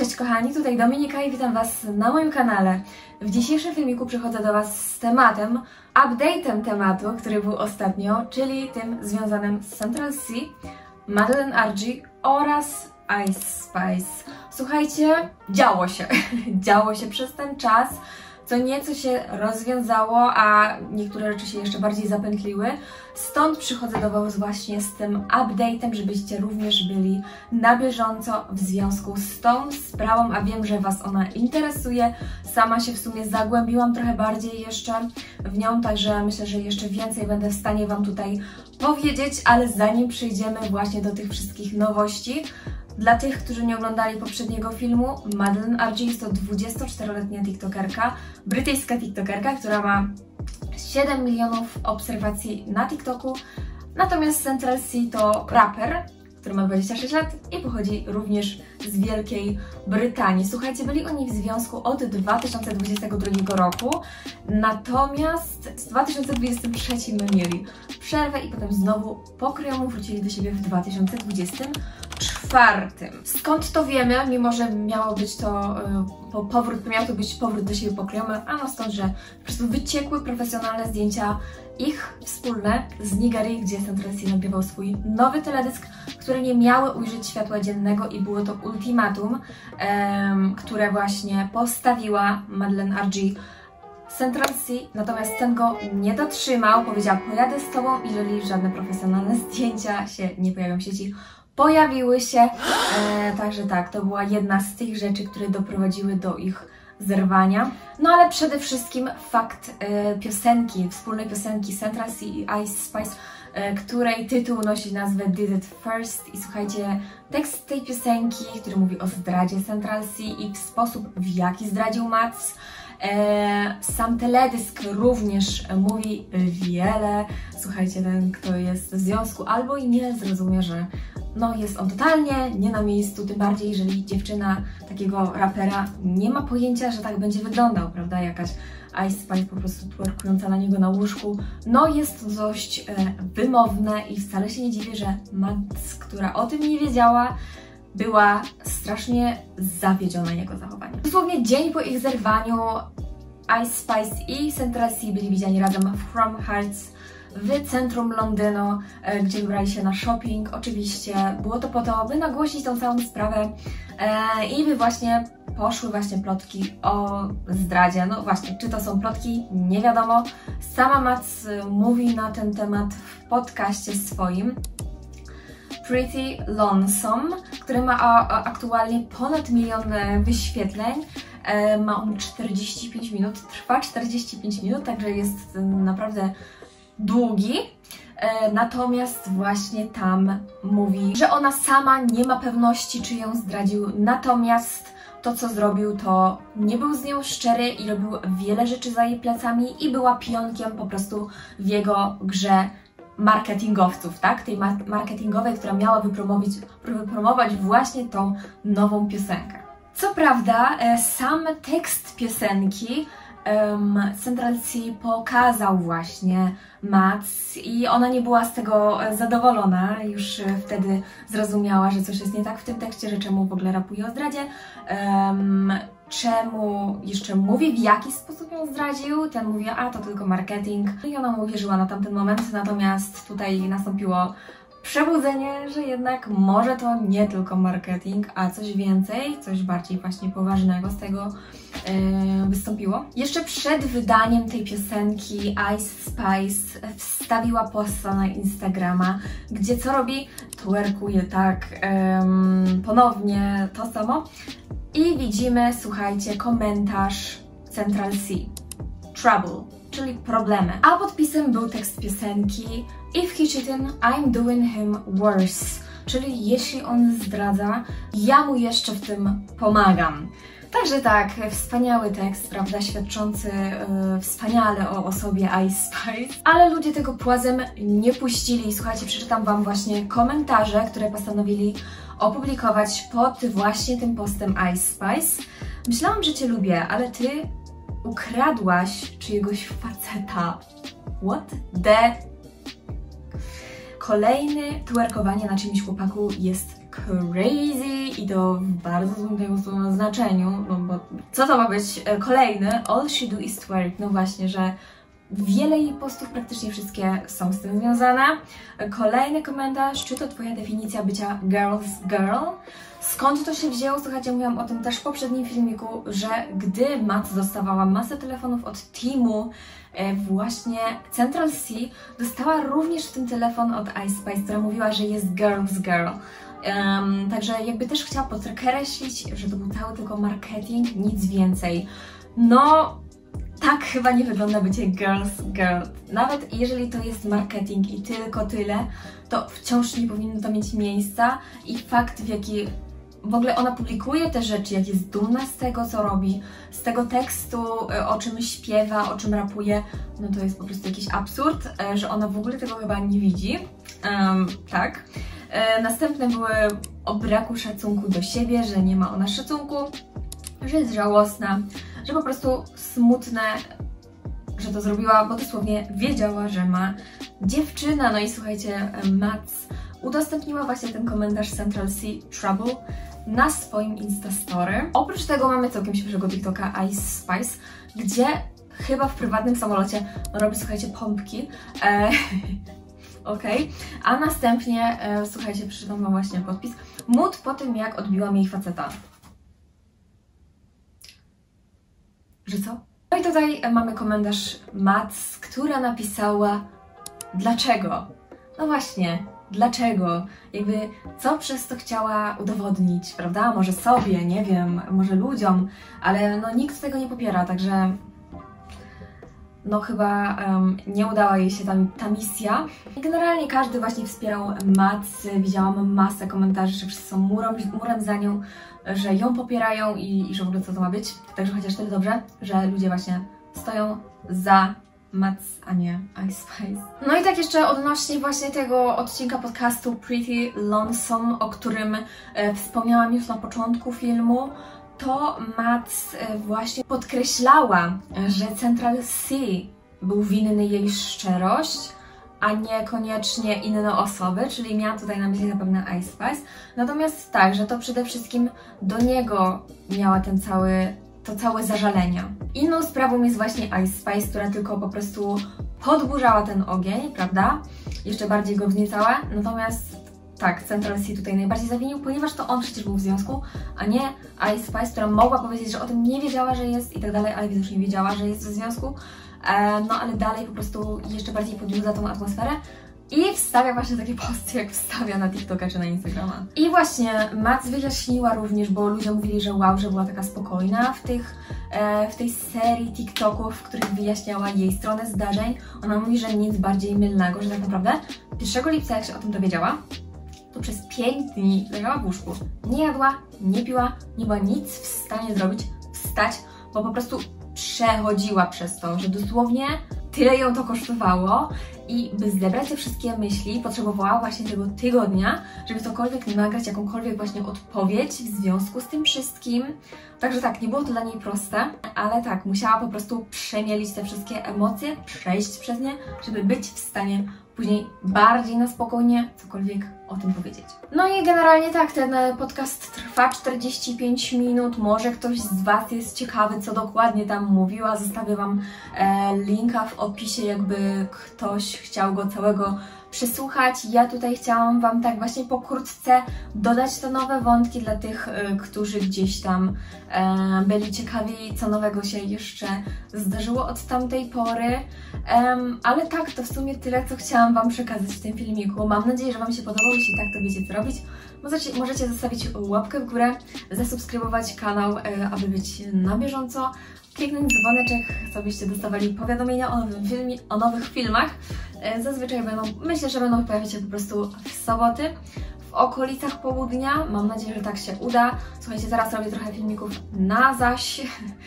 Cześć kochani, tutaj Dominika i witam Was na moim kanale. W dzisiejszym filmiku przychodzę do Was z tematem, update'em tematu, który był ostatnio, czyli tym związanym z Central C, Madeleine RG oraz Ice Spice. Słuchajcie, działo się przez ten czas, co nieco się rozwiązało, a niektóre rzeczy się jeszcze bardziej zapętliły. Stąd przychodzę do Was właśnie z tym update'em, żebyście również byli na bieżąco w związku z tą sprawą, a wiem, że Was ona interesuje. Sama się w sumie zagłębiłam trochę bardziej jeszcze w nią, także myślę, że jeszcze więcej będę w stanie Wam tutaj powiedzieć, ale zanim przejdziemy właśnie do tych wszystkich nowości, dla tych, którzy nie oglądali poprzedniego filmu, Madeleine RG jest to 24-letnia tiktokerka, brytyjska tiktokerka, która ma 7 milionów obserwacji na TikToku, natomiast Central C to raper, który ma 26 lat i pochodzi również z Wielkiej Brytanii. Słuchajcie, byli oni w związku od 2022 roku, natomiast w 2023 mieli przerwę i potem znowu pokryjomu wrócili do siebie w 2024. Skąd to wiemy, mimo że miał to być powrót do siebie pokryjomy, ano stąd, że po prostu wyciekły profesjonalne zdjęcia ich wspólne z Nigerii, gdzie Central C nagrywał swój nowy teledysk, które nie miały ujrzeć światła dziennego i było to ultimatum, które właśnie postawiła Madeleine RG Central C, natomiast ten go nie dotrzymał, powiedział: pojadę z Tobą, jeżeli żadne profesjonalne zdjęcia się nie pojawią w sieci. Pojawiły się, także tak, to była jedna z tych rzeczy, które doprowadziły do ich zerwania. No ale przede wszystkim fakt piosenki, wspólnej piosenki Central C i Ice Spice, której tytuł nosi nazwę Did It First i słuchajcie, tekst tej piosenki, który mówi o zdradzie Central C i w sposób, w jaki zdradził Mads. Sam teledysk również mówi wiele. Słuchajcie, ten, kto jest w związku albo i nie, zrozumie, że no jest on totalnie nie na miejscu, tym bardziej jeżeli dziewczyna takiego rapera nie ma pojęcia, że tak będzie wyglądał, prawda? Jakaś Ice Spice po prostu twerkująca na niego na łóżku. No jest to dość wymowne i wcale się nie dziwię, że Mads, która o tym nie wiedziała, była strasznie zawiedziona jego zachowaniem. Dosłownie dzień po ich zerwaniu Ice Spice i Central C byli widziani razem w From Hearts w centrum Londynu, gdzie wybrali się na shopping. Oczywiście było to po to, by nagłośnić tą całą sprawę i by właśnie poszły właśnie plotki o zdradzie. No właśnie, czy to są plotki? Nie wiadomo. Sama Mads mówi na ten temat w podcaście swoim Pretty Lonesome, który ma aktualnie ponad 1 milion wyświetleń. Ma on 45 minut, trwa 45 minut, także jest naprawdę długi. Natomiast właśnie tam mówi, że ona sama nie ma pewności, czy ją zdradził, natomiast to, co zrobił, to nie był z nią szczery i robił wiele rzeczy za jej plecami i była pionkiem po prostu w jego grze marketingowców, tak? Tej marketingowej, która miała wypromować właśnie tą nową piosenkę. Co prawda, sam tekst piosenki Central C pokazał właśnie Mads i ona nie była z tego zadowolona. Już wtedy zrozumiała, że coś jest nie tak w tym tekście, że czemu w ogóle rapuje o zdradzie, czemu jeszcze mówi, w jaki sposób ją zdradził. Ten mówi, a to tylko marketing. I ona mu uwierzyła na tamten moment, natomiast tutaj nastąpiło przebudzenie, że jednak może to nie tylko marketing, a coś więcej, coś bardziej właśnie poważnego z tego wystąpiło. Jeszcze przed wydaniem tej piosenki Ice Spice wstawiła posta na Instagrama, gdzie co robi? Twerkuje tak ponownie to samo. I widzimy, słuchajcie, komentarz Central C. Trouble, czyli problemy. A podpisem był tekst piosenki If he cheating, I'm doing him worse. Czyli jeśli on zdradza, ja mu jeszcze w tym pomagam. Także tak, wspaniały tekst, prawda, świadczący wspaniale o osobie Ice Spice. Ale ludzie tego płazem nie puścili. Słuchajcie, przeczytam Wam właśnie komentarze, które postanowili opublikować pod właśnie tym postem Ice Spice. Myślałam, że Cię lubię, ale Ty ukradłaś czyjegoś faceta. What the... Kolejne twerkowanie na czyimś chłopaku jest crazy i to w bardzo złym tego słowa znaczeniu, no bo co to ma być? Kolejny, all she do is twerk, no właśnie, że wiele jej postów, praktycznie wszystkie są z tym związane. Kolejny komentarz, czy to Twoja definicja bycia girl's girl? Skąd to się wzięło? Słuchajcie, mówiłam o tym też w poprzednim filmiku, że gdy Mac dostawała masę telefonów od teamu właśnie Central C, dostała również ten telefon od Ice Spice, która mówiła, że jest girl's girl. Także jakby też chciała podkreślić, że to był cały tylko marketing, nic więcej. No, tak chyba nie wygląda bycie girl's girl. Nawet jeżeli to jest marketing i tylko tyle, to wciąż nie powinno to mieć miejsca i fakt, w jaki w ogóle ona publikuje te rzeczy, jak jest dumna z tego, co robi, z tego tekstu, o czym śpiewa, o czym rapuje, no to jest po prostu jakiś absurd, że ona w ogóle tego chyba nie widzi. Tak. Następne były o braku szacunku do siebie, że nie ma ona szacunku, że jest żałosna, że po prostu smutne, że to zrobiła, bo dosłownie wiedziała, że ma dziewczynę. No i słuchajcie, Mac udostępniła właśnie ten komentarz Central C Trouble na swoim Instastory. Oprócz tego mamy całkiem świeżego TikToka Ice Spice, gdzie chyba w prywatnym samolocie robi, słuchajcie, pompki. Okej. A następnie, słuchajcie, przeczytam wam właśnie podpis. Mód po tym, jak odbiłam jej faceta. Że co? No i tutaj mamy komentarz Mac, która napisała dlaczego? No właśnie, dlaczego? Jakby co przez to chciała udowodnić, prawda? Może sobie, nie wiem, może ludziom, ale no nikt tego nie popiera, także no chyba nie udała jej się ta misja. I generalnie każdy właśnie wspierał Mac, widziałam masę komentarzy, że wszyscy są murem za nią, że ją popierają i że w ogóle co to ma być. Także chociaż tyle dobrze, że ludzie właśnie stoją za Mac, a nie Ice Spice. No i tak jeszcze odnośnie właśnie tego odcinka podcastu Pretty Lonesome, o którym wspomniałam już na początku filmu, to Mac właśnie podkreślała, że Central C był winny jej szczerość, a niekoniecznie inne osoby, czyli miała tutaj na myśli zapewne Ice Spice. Natomiast tak, że to przede wszystkim do niego miała to całe zażalenie. Inną sprawą jest właśnie Ice Spice, która tylko po prostu podburzała ten ogień, prawda? Jeszcze bardziej go wzniecała. Natomiast tak, Central C tutaj najbardziej zawinił, ponieważ to on przecież był w związku, a nie Ice Spice, która mogła powiedzieć, że o tym nie wiedziała, że jest i tak dalej, ale widocznie wiedziała, że jest w związku. No ale dalej po prostu jeszcze bardziej podjudza tą atmosferę i wstawia właśnie takie posty, jak wstawia na TikToka czy na Instagrama. I właśnie Mac wyjaśniła również, bo ludzie mówili, że wow, że była taka spokojna w tej serii TikToków, w których wyjaśniała jej stronę zdarzeń. Ona mówi, że nic bardziej mylnego, że tak naprawdę 1 lipca, jak się o tym dowiedziała, to przez 5 dni leżała w łóżku. Nie jadła, nie piła, nie była nic w stanie zrobić, wstać, bo po prostu przechodziła przez to, że dosłownie tyle ją to kosztowało i by zebrać te wszystkie myśli, potrzebowała właśnie tego tygodnia, żeby cokolwiek nagrać, jakąkolwiek właśnie odpowiedź w związku z tym wszystkim. Także tak, nie było to dla niej proste, ale tak, musiała po prostu przemielić te wszystkie emocje, przejść przez nie, żeby być w stanie później bardziej na spokojnie cokolwiek o tym powiedzieć. No i generalnie tak, ten podcast trwa 45 minut, może ktoś z Was jest ciekawy, co dokładnie tam mówiła, zostawię Wam linka w opisie, jakby ktoś chciał go całego przesłuchać. Ja tutaj chciałam Wam tak właśnie pokrótce dodać te nowe wątki dla tych, którzy gdzieś tam byli ciekawi, co nowego się jeszcze zdarzyło od tamtej pory. Ale tak, to w sumie tyle, co chciałam Wam przekazać w tym filmiku. Mam nadzieję, że Wam się podobał. Jeśli tak, to wiecie, co robić. Możecie zostawić łapkę w górę, zasubskrybować kanał, aby być na bieżąco, kliknąć dzwoneczek, żebyście dostawali powiadomienia o nowych filmach. Zazwyczaj myślę, że będą pojawiać się po prostu w soboty, w okolicach południa. Mam nadzieję, że tak się uda. Słuchajcie, teraz robię trochę filmików na zaś,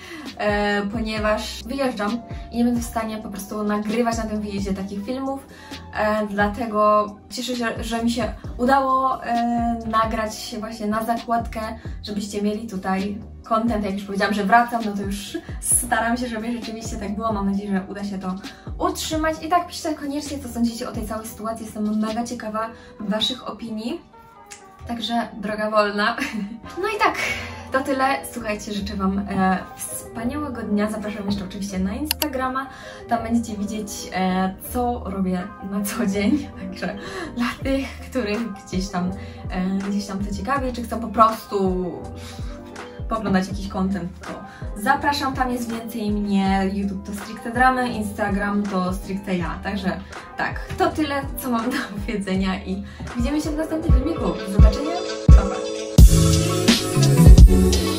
ponieważ wyjeżdżam i nie będę w stanie po prostu nagrywać na tym wyjeździe takich filmów. Dlatego cieszę się, że mi się udało nagrać właśnie na zakładkę, żebyście mieli tutaj content. Jak już powiedziałam, że wracam, no to już staram się, żeby rzeczywiście tak było. Mam nadzieję, że uda się to utrzymać. I tak piszcie koniecznie, co sądzicie o tej całej sytuacji. Jestem mega ciekawa Waszych opinii. Także droga wolna. No i tak, to tyle. Słuchajcie, życzę Wam wspaniałego dnia. Zapraszam jeszcze oczywiście na Instagrama. Tam będziecie widzieć, co robię na co dzień. Także dla tych, których gdzieś tam to ciekawi, czy chcą po prostu pooglądać jakiś content, to zapraszam, tam jest więcej mnie. YouTube to stricte dramy, Instagram to stricte ja. Także tak, to tyle, co mam do powiedzenia i widzimy się w następnym filmiku. Do zobaczenia, pa pa!